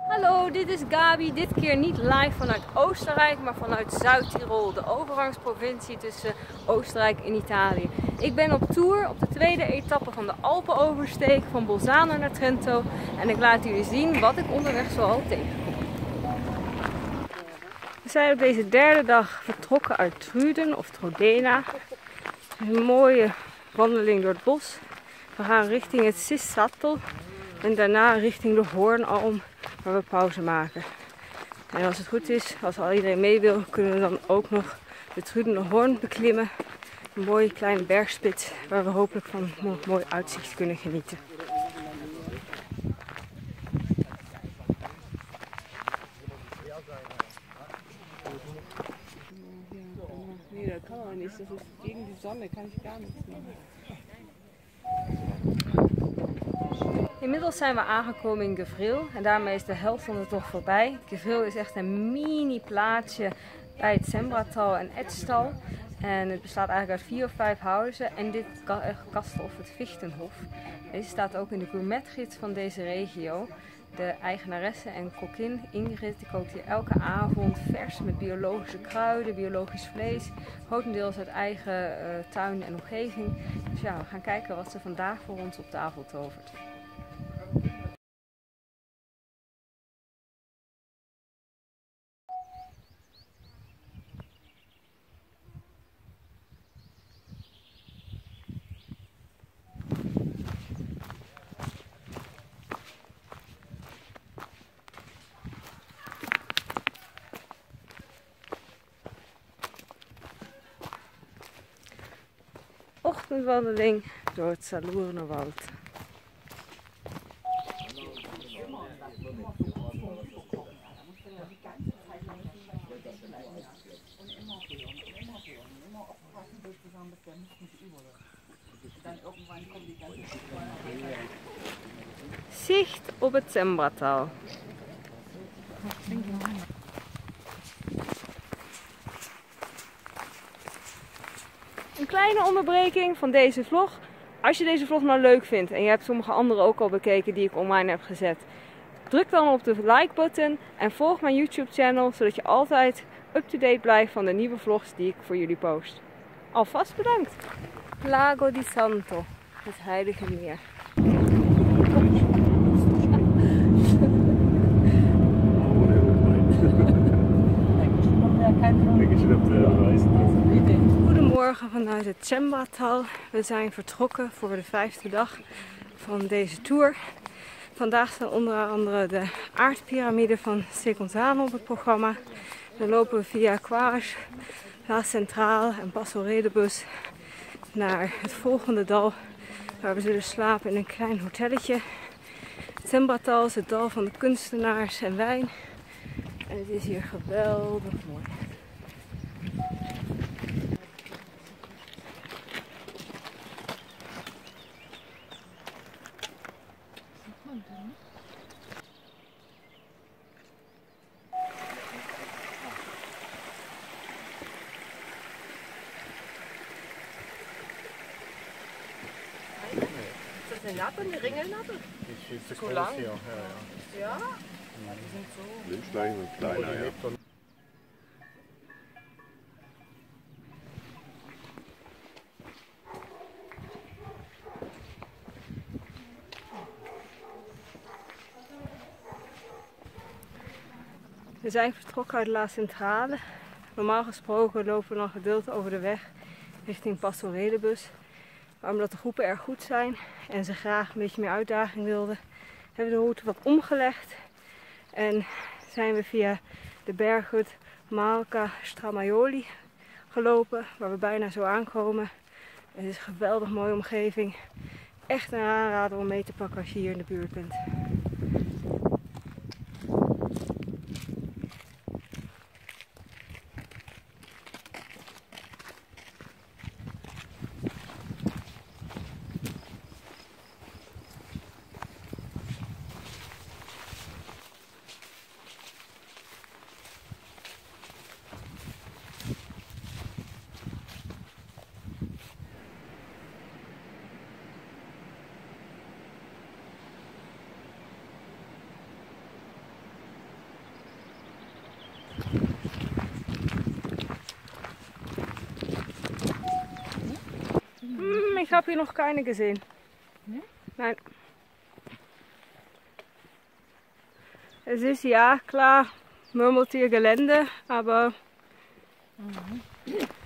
Hallo, dit is Gabi. Dit keer niet live vanuit Oostenrijk, maar vanuit Zuid-Tirol, de overgangsprovincie tussen Oostenrijk en Italië. Ik ben op tour op de tweede etappe van de Alpenoversteek van Bolzano naar Trento en ik laat jullie zien wat ik onderweg zoal tegenkom. We zijn op deze derde dag vertrokken uit Truden of Trodena. Een mooie wandeling door het bos. We gaan richting het Sissattel en daarna richting de Hoornalm, waar we pauze maken. En als het goed is, als iedereen mee wil, kunnen we dan ook nog de Trudener Hoorn beklimmen. Een mooie kleine bergspits waar we hopelijk van een mooi uitzicht kunnen genieten. Nee, dat kan ook niet. Dat is tegen de zon, kan ik gar nichts machen. Inmiddels zijn we aangekomen in Gevril en daarmee is de helft van de tocht voorbij. Gevril is echt een mini plaatsje bij het Sembratal en Etschtal. En het bestaat eigenlijk uit 4 of 5 huizen en dit kastel of het Fichtenhof. Deze staat ook in de gourmetgids van deze regio. De eigenaresse en kokkin Ingrid die kookt hier elke avond vers met biologische kruiden, biologisch vlees. Grotendeels uit eigen tuin en omgeving. Dus ja, we gaan kijken wat ze vandaag voor ons op tafel tovert. Ochtendwandeling door het Salurnerwald. Zicht op het Sembratal. Een kleine onderbreking van deze vlog. Als je deze vlog nou leuk vindt en je hebt sommige andere ook al bekeken die ik online heb gezet, druk dan op de like button en volg mijn YouTube channel zodat je altijd up-to-date blijft van de nieuwe vlogs die ik voor jullie post. Alvast bedankt! Lago di Santo, het heilige meer. Goedemorgen vanuit het Sembratal. We zijn vertrokken voor de 5e dag van deze tour. Vandaag staan onder andere de aardpiramide van Seconzano op het programma. Dan lopen we via Quares, La Centrale en Passo Redebus naar het volgende dal waar we zullen slapen in een klein hotelletje. Het Sembratal is het dal van de kunstenaars en wijn. En het is hier geweldig mooi. Ist das eine Nappe, eine Ringelnappe? Die ist viel zu So groß lang? hier. Ja? Die sind so. Windschleichen sind kleiner, ja. We zijn vertrokken uit La Centrale. Normaal gesproken lopen we dan gedeeld over de weg richting Passo Redebus. Maar omdat de groepen erg goed zijn en ze graag een beetje meer uitdaging wilden, hebben we de route wat omgelegd. En zijn we via de berghut Malca Stramaioli gelopen, waar we bijna zo aankomen. Het is een geweldig mooie omgeving. Echt een aanrader om mee te pakken als je hier in de buurt bent. habe hier noch keine gesehen. Nein. Es ist ja klar Murmeltiergelände, aber